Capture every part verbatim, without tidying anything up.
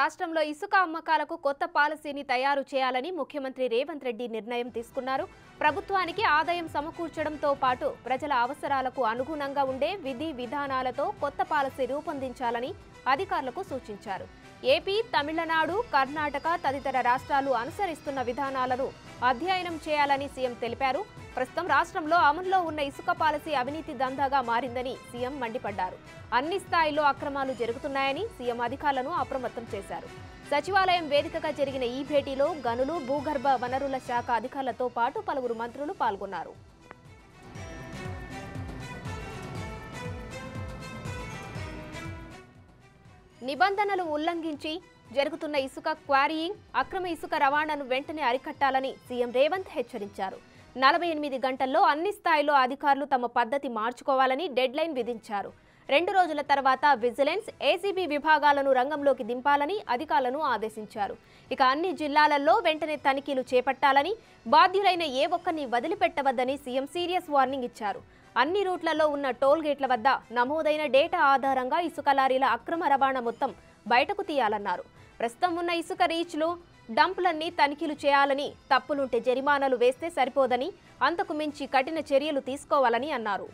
రాష్ట్రంలో ఇసుక అమ్మకాలకు కొత్త పాలసీని తయారు చేయాలని ముఖ్యమంత్రి రేవంత్ రెడ్డి నిర్ణయం తీసుకున్నారు. ప్రభుత్వానికి ఆదాయం సమకూర్చడంతో పాటు ప్రజల అవసరాలకు అనుగుణంగా ఉండే విధి విధానాలతో కొత్త పాలసీ రూపొందించాలని అధికారులకు సూచించారు. ఏపీ, తమిళనాడు, కర్ణాటక తదితర రాష్ట్రాలు అనుసరిస్తున్న విధానాలను అధ్యయనం చేయాలని సీఎం తెలిపారు. ప్రస్తుతం రాష్ట్రంలో అమల్లో ఉన్న ఇసుక పాలసీ అవినీతి దందాగా మారిందని సీఎం మండిపడ్డారు. అన్ని స్థాయిల్లో అక్రమాలు జరుగుతున్నాయని సీఎం అధికారులను అప్రమత్తం చేశారు. సచివాలయం వేదికగా జరిగిన ఈ భేటీలో గనులు, భూగర్భ వనరుల శాఖ అధికారులతో పాటు పలువురు మంత్రులు పాల్గొన్నారు. నిబంధనలు ఉల్లంఘించి జరుగుతున్న ఇసుక క్వారీయింగ్, అక్రమ ఇసుక రవాణాను వెంటనే అరికట్టాలని సీఎం రేవంత్ హెచ్చరించారు. నలభై ఎనిమిది గంటల్లో అన్ని స్థాయిలో అధికారులు తమ పద్ధతి మార్చుకోవాలని డెడ్ లైన్ విధించారు. రెండు రోజుల తర్వాత విజిలెన్స్, ఏసీబీ విభాగాలను రంగంలోకి దింపాలని అధికారులను ఆదేశించారు. ఇక అన్ని జిల్లాలలో వెంటనే తనిఖీలు చేపట్టాలని, బాధ్యులైన ఏ ఒక్కరిని వదిలిపెట్టవద్దని సీఎం సీరియస్ వార్నింగ్ ఇచ్చారు. అన్ని రూట్లలో ఉన్న టోల్ గేట్ల వద్ద నమోదైన డేటా ఆధారంగా ఇసుక లారీల అక్రమ రవాణా మొత్తం బయటకు తీయాలన్నారు. ప్రస్తుతం ఉన్న ఇసుక రీచ్లు, డంపులన్నీ తనిఖీలు చేయాలని, తప్పులుంటే జరిమానాలు వేస్తే సరిపోదని, అంతకు మించి కఠిన చర్యలు తీసుకోవాలని అన్నారు.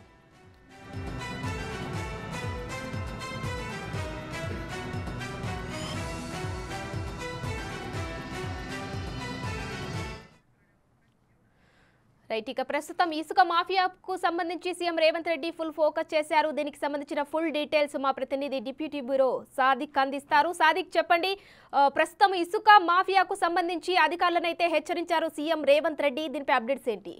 రైట్, ఇక ప్రస్తుతం ఇసుక మాఫియాకు సంబంధించి CM Revanth Reddy full focus చేశారు. దీనికి సంబంధించిన ఫుల్ డీటెయిల్స్ మా ప్రతినిధి డిప్యూటీ బ్యూరో సాదిక్ అందిస్తారు. సాదిక్, చెప్పండి, ప్రస్తుతం ఇసుక మాఫియాకు సంబంధించి అధికారులను అయితే హెచ్చరించారు సీఎం రేవంత్ రెడ్డి. దీనిపై అప్డేట్స్ ఏంటి?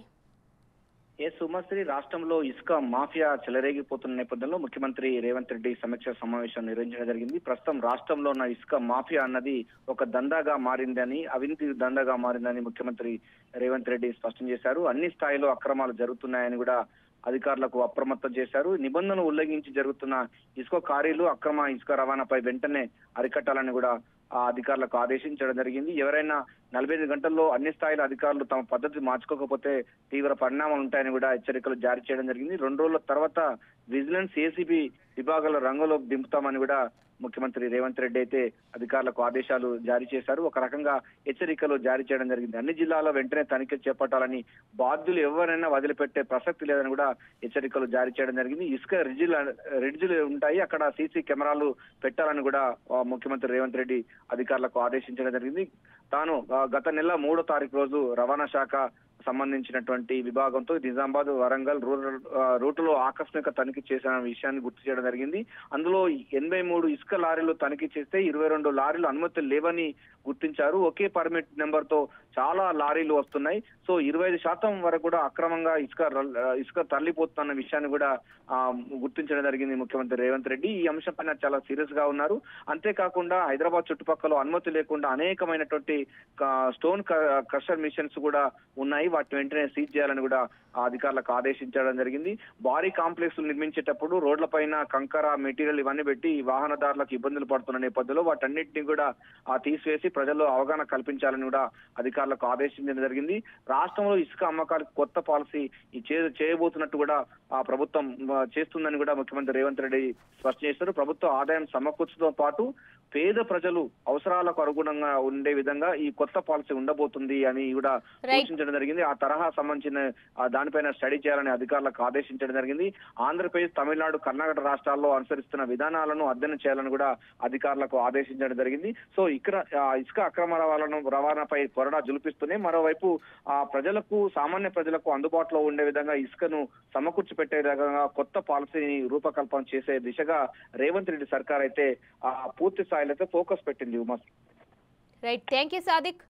ఏ సుమశ్రీ, రాష్ట్రంలో ఇసుక మాఫియా చెలరేగిపోతున్న నేపథ్యంలో ముఖ్యమంత్రి రేవంత్ రెడ్డి సమీక్ష సమావేశం నిర్వహించడం జరిగింది. ప్రస్తుతం రాష్ట్రంలో ఉన్న ఇసుక మాఫియా అన్నది ఒక దందాగా మారిందని, అవినీతి దందాగా మారిందని ముఖ్యమంత్రి రేవంత్ రెడ్డి స్పష్టం చేశారు. అన్ని స్థాయిలో అక్రమాలు జరుగుతున్నాయని కూడా అధికారులకు అప్రమత్తం చేశారు. నిబంధనలు ఉల్లంఘించి జరుగుతున్న ఇసుక క్వారీలు, అక్రమ ఇసుక రవాణాపై వెంటనే అరికట్టాలని కూడా ఆ అధికారులకు ఆదేశించడం జరిగింది. ఎవరైనా నలభై ఐదు గంటల్లో అన్ని స్థాయిల అధికారులు తమ పద్ధతి మార్చుకోకపోతే తీవ్ర పరిణామాలు ఉంటాయని కూడా హెచ్చరికలు జారీ చేయడం జరిగింది. రెండు రోజుల తర్వాత విజిలెన్స్, ఏసీబీ విభాగాల రంగంలో దింపుతామని కూడా ముఖ్యమంత్రి రేవంత్ రెడ్డి అయితే అధికారులకు ఆదేశాలు జారీ చేశారు. ఒక రకంగా హెచ్చరికలు జారీ చేయడం జరిగింది. అన్ని జిల్లాల్లో వెంటనే తనిఖీ చేపట్టాలని, బాధ్యులు ఎవరైనా వదిలిపెట్టే ప్రసక్తి లేదని కూడా హెచ్చరికలు జారీ చేయడం జరిగింది. ఇసుక రిడ్జిల్ రిడ్జిలు ఉంటాయి, అక్కడ సీసీ కెమెరాలు పెట్టాలని కూడా ముఖ్యమంత్రి రేవంత్ రెడ్డి అధికారులకు ఆదేశించడం జరిగింది. తాను గత నెల మూడో తారీఖు రోజు రవాణా శాఖ సంబంధించినటువంటి విభాగంతో నిజామాబాద్, వరంగల్ రూరల్ రూటులో ఆకస్మిక తనిఖీ చేసిన విషయాన్ని గుర్తు చేయడం జరిగింది. అందులో ఎనభై మూడు ఇసుక లారీలు తనిఖీ చేస్తే ఇరవై రెండు లారీలు అనుమతులు లేవని గుర్తించారు. ఒకే పర్మిట్ నెంబర్ తో చాలా లారీలు వస్తున్నాయి. సో ఇరవై ఐదు శాతం వరకు కూడా అక్రమంగా ఇసుక ఇసుక తరలిపోతున్న విషయాన్ని కూడా ఆ గుర్తించడం జరిగింది ముఖ్యమంత్రి రేవంత్ రెడ్డి. ఈ అంశం పైన చాలా సీరియస్ గా ఉన్నారు. అంతేకాకుండా హైదరాబాద్ చుట్టుపక్కల అనుమతి లేకుండా అనేకమైనటువంటి స్టోన్ క్రషర్ మిషన్స్ కూడా ఉన్నాయి. వాటిని వెంటనే సీజ్ చేయాలని కూడా అధికారులకు ఆదేశించడం జరిగింది. భారీ కాంప్లెక్స్ నిర్మించేటప్పుడు రోడ్ల పైన కంకర, మెటీరియల్ ఇవన్నీ పెట్టి వాహనదారులకు ఇబ్బందులు పడుతున్న నేపథ్యంలో వాటన్నిటిని కూడా తీసివేసి ప్రజల్లో అవగాహన కల్పించాలని కూడా అధికారులకు ఆదేశించడం జరిగింది. రాష్ట్రంలో ఇసుక అమ్మకాలకు కొత్త పాలసీ చేయబోతున్నట్టు కూడా ఆ ప్రభుత్వం చేస్తుందని కూడా ముఖ్యమంత్రి రేవంత్ రెడ్డి స్పష్టం చేశారు. ప్రభుత్వ ఆదాయం సమకూర్చడంతో పాటు పేద ప్రజలు అవసరాలకు అనుగుణంగా ఉండే విధంగా ఈ కొత్త పాలసీ ఉండబోతుంది అని కూడా సూచించడం జరిగింది. ఆ తరహా సంబంధించిన దానిపైన స్టడీ చేయాలని అధికారులకు ఆదేశించడం జరిగింది. ఆంధ్రప్రదేశ్, తమిళనాడు, కర్ణాటక రాష్ట్రాల్లో అనుసరిస్తున్న విధానాలను అధ్యయనం చేయాలని కూడా అధికారులకు ఆదేశించడం జరిగింది. సో ఇక్కడ ఇసుక అక్రమ రవాణా రవాణాపై కొరడా జులిపిస్తూనే మరోవైపు ఆ ప్రజలకు, సామాన్య ప్రజలకు అందుబాటులో ఉండే విధంగా ఇసుకను సమకూర్చి పెట్టే విధంగా కొత్త పాలసీని రూపకల్పన చేసే దిశగా రేవంత్ రెడ్డి సర్కార్ అయితే ఆ పూర్తి స్థాయిలో అయితే ఫోకస్ పెట్టింది. Uma, right, thank you Sadiq.